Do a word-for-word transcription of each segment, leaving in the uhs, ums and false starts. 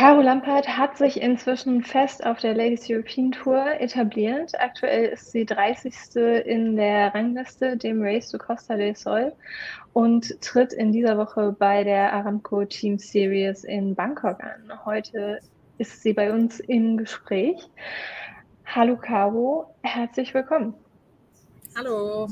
Caro Lampert hat sich inzwischen fest auf der Ladies European Tour etabliert. Aktuell ist sie dreißigste in der Rangliste, dem Race to Costa del Sol, und tritt in dieser Woche bei der Aramco Team Series in Bangkok an. Heute ist sie bei uns im Gespräch. Hallo Caro, herzlich willkommen. Hallo.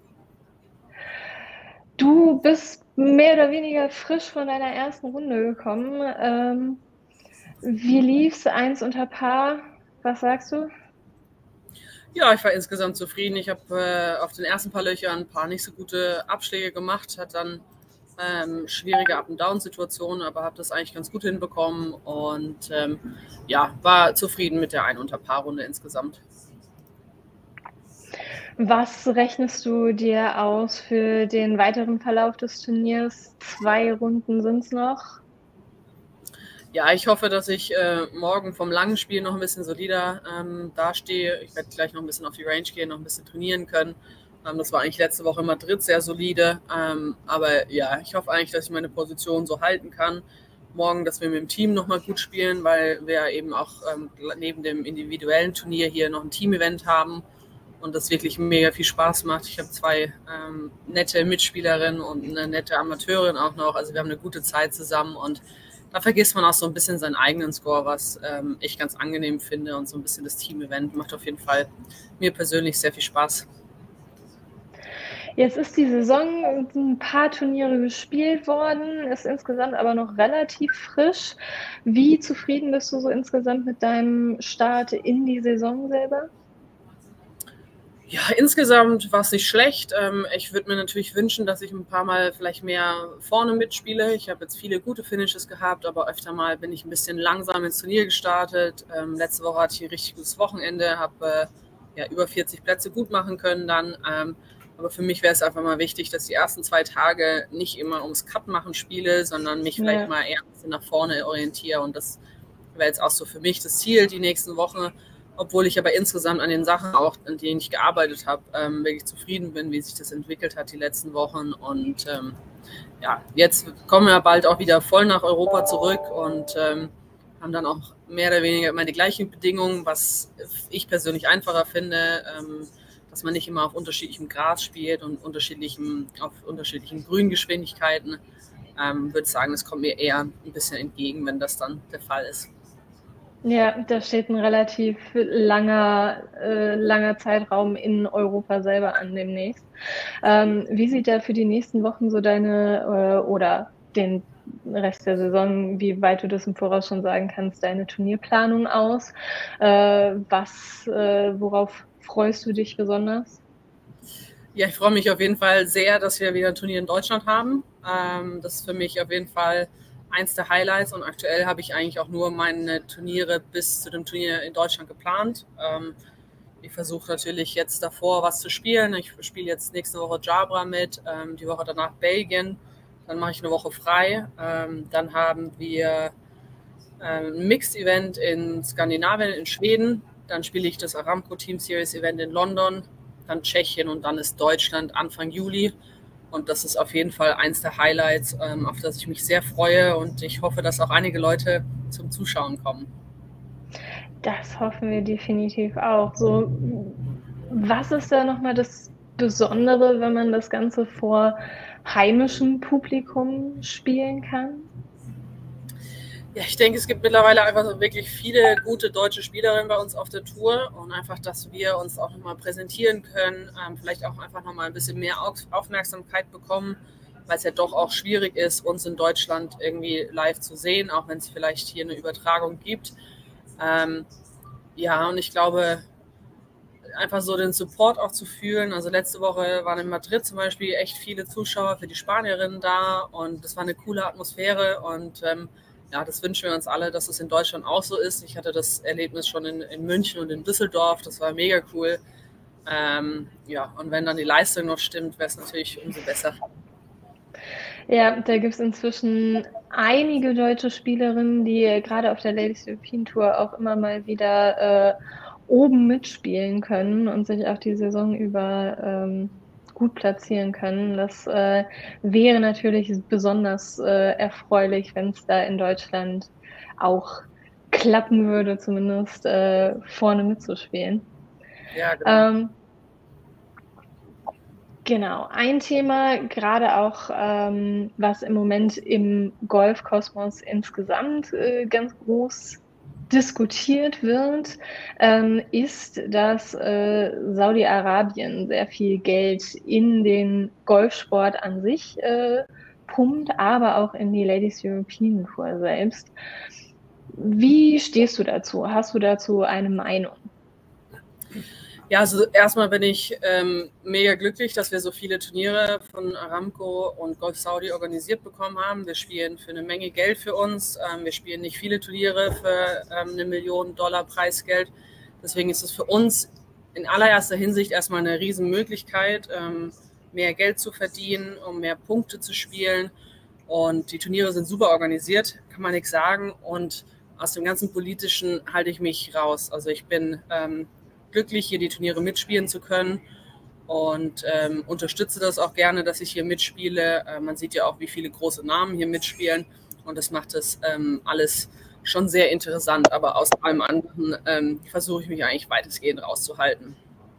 Du bist mehr oder weniger frisch von deiner ersten Runde gekommen. Ähm, wie lief's? Eins unter Paar. Was sagst du? Ja, ich war insgesamt zufrieden. Ich habe äh, auf den ersten paar Löchern ein paar nicht so gute Abschläge gemacht, hat dann ähm, schwierige Up-and-Down-Situationen, aber habe das eigentlich ganz gut hinbekommen und ähm, ja, war zufrieden mit der Ein- unter Paar-Runde insgesamt. Was rechnest du dir aus für den weiteren Verlauf des Turniers? Zwei Runden sind es noch. Ja, ich hoffe, dass ich äh, morgen vom langen Spiel noch ein bisschen solider ähm, dastehe. Ich werde gleich noch ein bisschen auf die Range gehen, noch ein bisschen trainieren können. Ähm, das war eigentlich letzte Woche in Madrid sehr solide. Ähm, aber ja, ich hoffe eigentlich, dass ich meine Position so halten kann. Morgen, dass wir mit dem Team nochmal gut spielen, weil wir eben auch ähm, neben dem individuellen Turnier hier noch ein Team-Event haben und das wirklich mega viel Spaß macht. Ich habe zwei ähm, nette Mitspielerinnen und eine nette Amateurin auch noch. Also wir haben eine gute Zeit zusammen und da vergisst man auch so ein bisschen seinen eigenen Score, was ähm, ich ganz angenehm finde, und so ein bisschen das Team-Event macht auf jeden Fall mir persönlich sehr viel Spaß. Jetzt ist die Saison ein paar Turniere gespielt worden, ist insgesamt aber noch relativ frisch. Wie zufrieden bist du so insgesamt mit deinem Start in die Saison selber? Ja, insgesamt war es nicht schlecht. Ich würde mir natürlich wünschen, dass ich ein paar Mal vielleicht mehr vorne mitspiele. Ich habe jetzt viele gute Finishes gehabt, aber öfter mal bin ich ein bisschen langsam ins Turnier gestartet. Letzte Woche hatte ich ein richtig gutes Wochenende, habe ja über vierzig Plätze gut machen können dann. Aber für mich wäre es einfach mal wichtig, dass die ersten zwei Tage nicht immer ums Cup machen spiele, sondern mich vielleicht Ja. mal eher ein bisschen nach vorne orientiere. Und das wäre jetzt auch so für mich das Ziel die nächsten Wochen. Obwohl ich aber insgesamt an den Sachen, auch an denen ich gearbeitet habe, ähm, wirklich zufrieden bin, wie sich das entwickelt hat die letzten Wochen. Und ähm, ja, jetzt kommen wir bald auch wieder voll nach Europa zurück und ähm, haben dann auch mehr oder weniger immer die gleichen Bedingungen, was ich persönlich einfacher finde, ähm, dass man nicht immer auf unterschiedlichem Gras spielt und unterschiedlichen, auf unterschiedlichen Grüngeschwindigkeiten. Ähm, würde sagen, es kommt mir eher ein bisschen entgegen, wenn das dann der Fall ist. Ja, da steht ein relativ langer, äh, langer Zeitraum in Europa selber an demnächst. Ähm, wie sieht da für die nächsten Wochen so deine äh, oder den Rest der Saison, wie weit du das im Voraus schon sagen kannst, deine Turnierplanung aus? Äh, was, äh, worauf freust du dich besonders? Ja, ich freue mich auf jeden Fall sehr, dass wir wieder ein Turnier in Deutschland haben. Ähm, das ist für mich auf jeden Fall eins der Highlights, und aktuell habe ich eigentlich auch nur meine Turniere bis zu dem Turnier in Deutschland geplant. Ähm, ich versuche natürlich jetzt davor was zu spielen. Ich spiele jetzt nächste Woche Jabra mit, ähm, die Woche danach Belgien. Dann mache ich eine Woche frei. Ähm, dann haben wir ähm, ein Mixed-Event in Skandinavien, in Schweden. Dann spiele ich das Aramco Team Series Event in London, dann Tschechien und dann ist Deutschland Anfang Juli. Und das ist auf jeden Fall eins der Highlights, ähm, auf das ich mich sehr freue, und ich hoffe, dass auch einige Leute zum Zuschauen kommen. Das hoffen wir definitiv auch. So, was ist da nochmal das Besondere, wenn man das Ganze vor heimischem Publikum spielen kann? Ja, ich denke, es gibt mittlerweile einfach so wirklich viele gute deutsche Spielerinnen bei uns auf der Tour, und einfach, dass wir uns auch nochmal präsentieren können, ähm, vielleicht auch einfach nochmal ein bisschen mehr Aufmerksamkeit bekommen, weil es ja doch auch schwierig ist, uns in Deutschland irgendwie live zu sehen, auch wenn es vielleicht hier eine Übertragung gibt. Ähm, ja, und ich glaube, einfach so den Support auch zu fühlen. Also letzte Woche waren in Madrid zum Beispiel echt viele Zuschauer für die Spanierinnen da, und das war eine coole Atmosphäre, und ähm, ja, das wünschen wir uns alle, dass es in Deutschland auch so ist. Ich hatte das Erlebnis schon in, in München und in Düsseldorf, das war mega cool. Ähm, ja, und wenn dann die Leistung noch stimmt, wäre es natürlich umso besser. Ja, da gibt es inzwischen einige deutsche Spielerinnen, die äh, gerade auf der Ladies European Tour auch immer mal wieder äh, oben mitspielen können und sich auch die Saison über ähm, gut platzieren können. Das äh, wäre natürlich besonders äh, erfreulich, wenn es da in Deutschland auch klappen würde, zumindest äh, vorne mitzuspielen. Ja, genau. Ähm, genau, ein Thema, gerade auch, ähm, was im Moment im Golfkosmos insgesamt äh, ganz groß diskutiert wird, ähm, ist, dass äh, Saudi-Arabien sehr viel Geld in den Golfsport an sich äh, pumpt, aber auch in die Ladies European Tour selbst. Wie stehst du dazu? Hast du dazu eine Meinung? Ja, also erstmal bin ich ähm, mega glücklich, dass wir so viele Turniere von Aramco und Golf Saudi organisiert bekommen haben. Wir spielen für eine Menge Geld für uns. Ähm, wir spielen nicht viele Turniere für ähm, eine Million Dollar Preisgeld. Deswegen ist es für uns in allererster Hinsicht erstmal eine Riesenmöglichkeit, ähm, mehr Geld zu verdienen, um mehr Punkte zu spielen. Und die Turniere sind super organisiert, kann man nichts sagen. Und aus dem ganzen Politischen halte ich mich raus. Also ich bin ähm, glücklich, hier die Turniere mitspielen zu können und ähm, unterstütze das auch gerne, dass ich hier mitspiele. Äh, man sieht ja auch, wie viele große Namen hier mitspielen und das macht das ähm, alles schon sehr interessant, aber aus allem anderen ähm, versuche ich mich eigentlich weitestgehend rauszuhalten.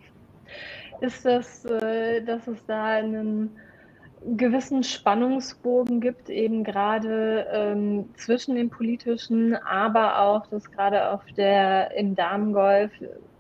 Ist das, äh, dass es da einen gewissen Spannungsbogen gibt, eben gerade ähm, zwischen dem Politischen, aber auch, dass gerade auf der, im Damengolf,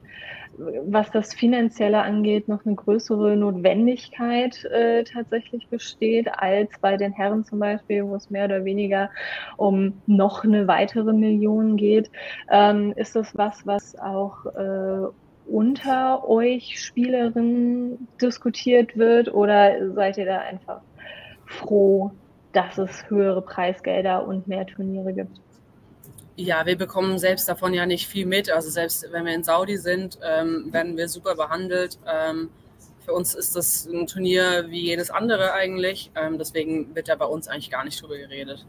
was das Finanzielle angeht, noch eine größere Notwendigkeit äh, tatsächlich besteht, als bei den Herren zum Beispiel, wo es mehr oder weniger um noch eine weitere Million geht. Ähm, ist das was, was auch äh, unter euch Spielerinnen diskutiert wird, oder seid ihr da einfach froh, dass es höhere Preisgelder und mehr Turniere gibt? Ja, wir bekommen selbst davon ja nicht viel mit. Also selbst wenn wir in Saudi sind, ähm, werden wir super behandelt. Ähm, für uns ist das ein Turnier wie jedes andere eigentlich. Ähm, deswegen wird da bei uns eigentlich gar nicht drüber geredet.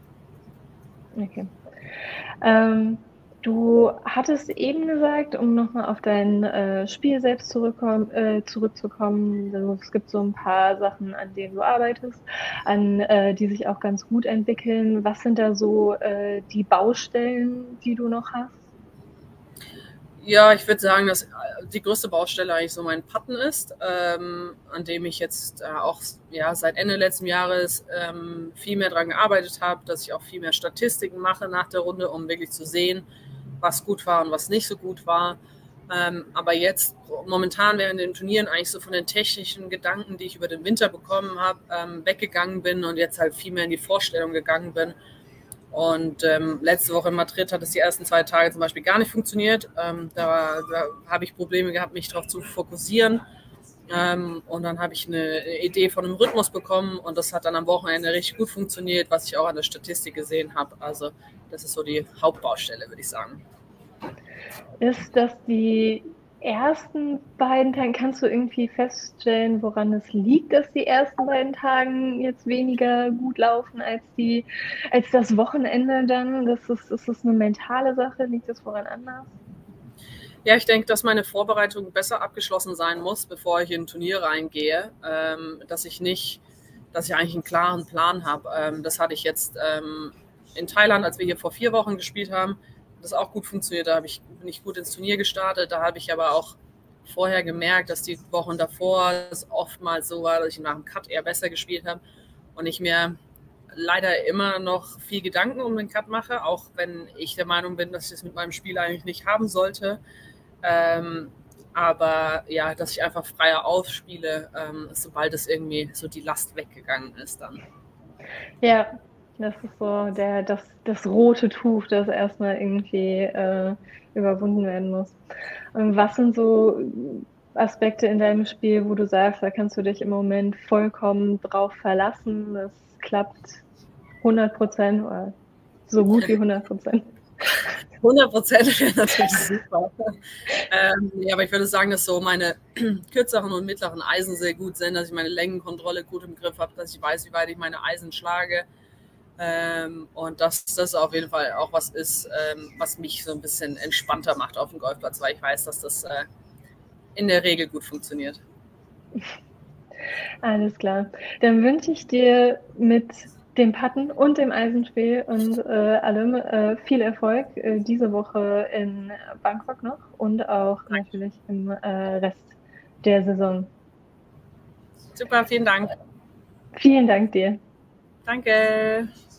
Okay. Ähm, du hattest eben gesagt, um nochmal auf dein äh, Spiel selbst zurückkommen, äh, zurückzukommen, also es gibt so ein paar Sachen, an denen du arbeitest, an äh, die sich auch ganz gut entwickeln. Was sind da so äh, die Baustellen, die du noch hast? Ja, ich würde sagen, dass die größte Baustelle eigentlich so mein Putten ist, ähm, an dem ich jetzt äh, auch ja, seit Ende letzten Jahres ähm, viel mehr daran gearbeitet habe, dass ich auch viel mehr Statistiken mache nach der Runde, um wirklich zu sehen, was gut war und was nicht so gut war. Ähm, aber jetzt momentan während den Turnieren eigentlich so von den technischen Gedanken, die ich über den Winter bekommen habe, ähm, weggegangen bin und jetzt halt viel mehr in die Vorstellung gegangen bin. Und ähm, letzte Woche in Madrid hat es die ersten zwei Tage zum Beispiel gar nicht funktioniert. Ähm, da da habe ich Probleme gehabt, mich darauf zu fokussieren. Ähm, und dann habe ich eine Idee von einem Rhythmus bekommen und das hat dann am Wochenende richtig gut funktioniert, was ich auch an der Statistik gesehen habe. Also das ist so die Hauptbaustelle, würde ich sagen. Ist das die ersten beiden Tage, kannst du irgendwie feststellen, woran es liegt, dass die ersten beiden Tagen jetzt weniger gut laufen als die, als das Wochenende dann? Das ist, ist das eine mentale Sache? Liegt das woran anders? Ja, ich denke, dass meine Vorbereitung besser abgeschlossen sein muss, bevor ich in ein Turnier reingehe. Ähm, dass ich nicht, dass ich eigentlich einen klaren Plan habe. Ähm, das hatte ich jetzt ähm, in Thailand, als wir hier vor vier Wochen gespielt haben, das auch gut funktioniert. Da habe ich, bin ich gut ins Turnier gestartet. Da habe ich aber auch vorher gemerkt, dass die Wochen davor es oftmals so war, dass ich nach dem Cut eher besser gespielt habe und ich mir leider immer noch viel Gedanken um den Cut mache, auch wenn ich der Meinung bin, dass ich das mit meinem Spiel eigentlich nicht haben sollte. Ähm, aber ja, dass ich einfach freier aufspiele, ähm, sobald es irgendwie so die Last weggegangen ist dann. Ja, das ist so der, das, das rote Tuch, das erstmal irgendwie äh, überwunden werden muss. Und was sind so Aspekte in deinem Spiel, wo du sagst, da kannst du dich im Moment vollkommen drauf verlassen, das klappt hundert Prozent oder so gut wie hundert Prozent? hundert Prozent wäre natürlich super. Ähm, ja, aber ich würde sagen, dass so meine kürzeren und mittleren Eisen sehr gut sind, dass ich meine Längenkontrolle gut im Griff habe, dass ich weiß, wie weit ich meine Eisen schlage. Ähm, und dass das auf jeden Fall auch was ist, ähm, was mich so ein bisschen entspannter macht auf dem Golfplatz, weil ich weiß, dass das äh, in der Regel gut funktioniert. Alles klar. Dann wünsche ich dir mit dem Patten und dem Eisenspiel und äh, allem äh, viel Erfolg äh, diese Woche in Bangkok noch und auch natürlich im äh, Rest der Saison. Super, vielen Dank. Vielen Dank dir. Danke.